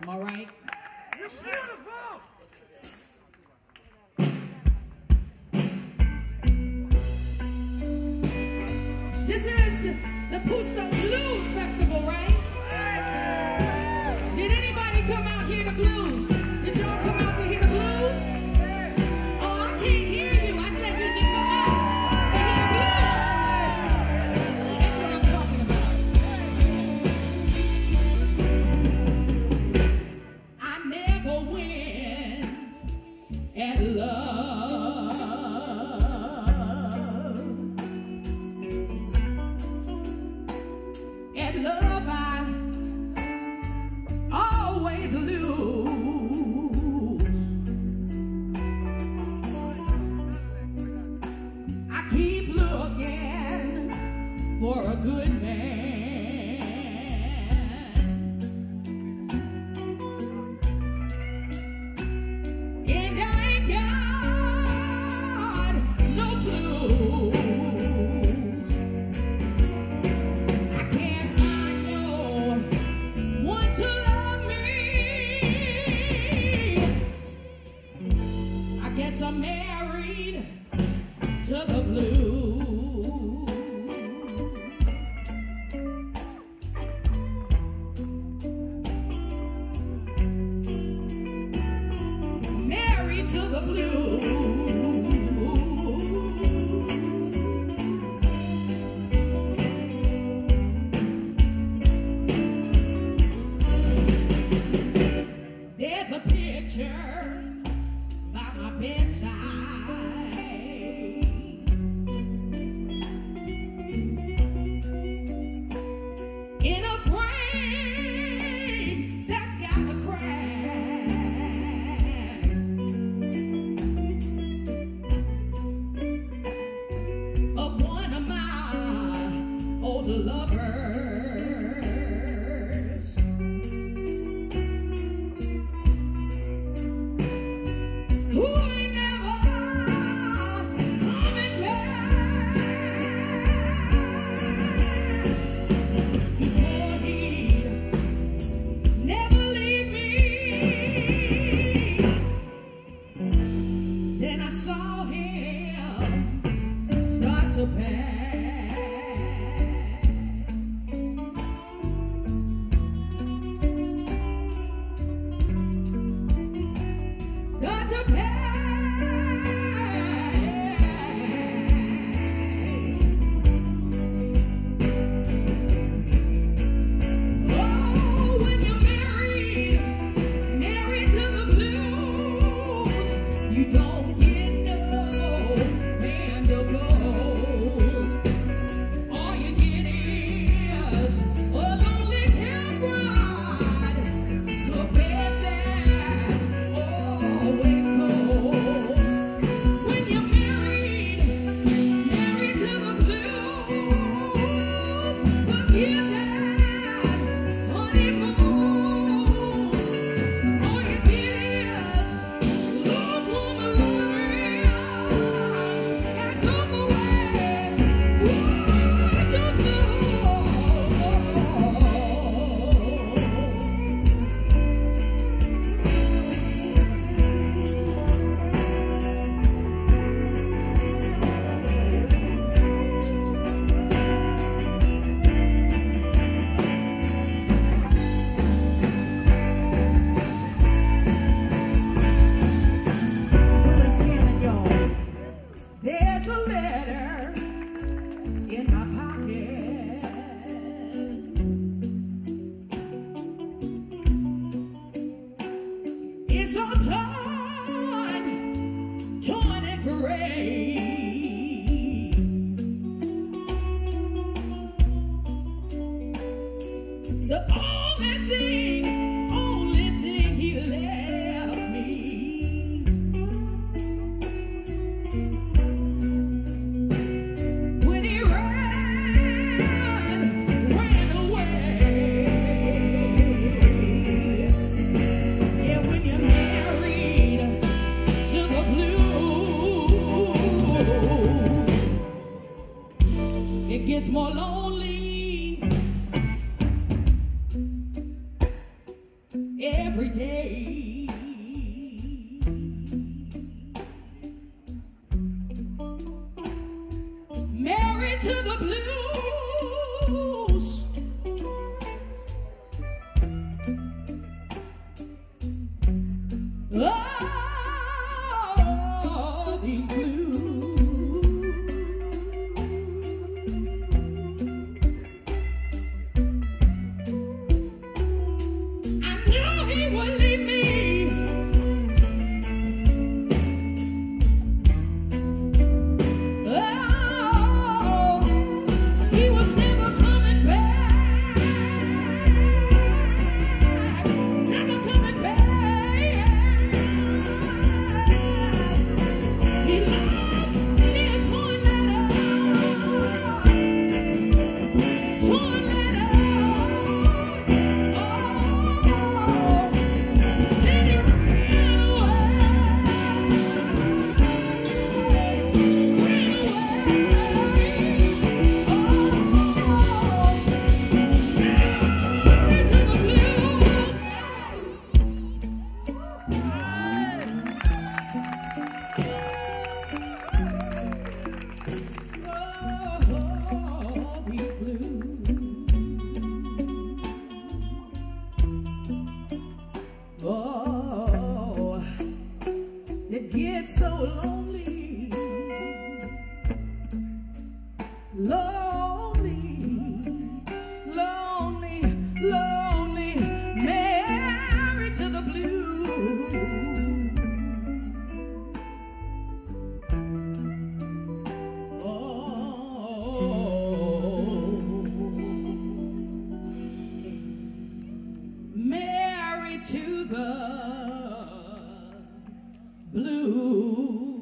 all right? You're beautiful! This is the Puistoblues Festival, right? Did anybody come out here to blues? Did y'all come out to hear the blues? Oh, I can't hear you. I said, did you come out to hear the blues? That's what I'm talking about. I never win at love. At love, I always lose. I keep looking for a good man, and I ain't got no clues. I can't find no one to love me. I guess I'm married to the blues. Married to the blues. There's a picture by my bedside. In a frame that's got a crack. Of one of my old lovers. Who ain't never coming back. He swore he'd never leave me. Then I saw him start to pack. Start to pack. Oh, when you're married to the blues, you don't get no man to go. All you get is a lonely camp ride to a bed that's always cold. When you're married to the blues, forgive that honeymoon. All you get is love, woman, loving. That's over with. Too soon. Willie Scandlyn, y'all. There's a letter in my pocket. It's all torn and frayed. The only thing he left me. When he ran away. Yeah, when you're married to the blues. every day. Married to the blues. Oh, these blues. I knew he would leave me. Oh, he was never coming back. Never coming back. He left me a torn letter. Torn letter. Oh, then he ran away. Oh, it gets so lonely, lonely, lonely, lonely, married to the blues. Oh, married to the blues.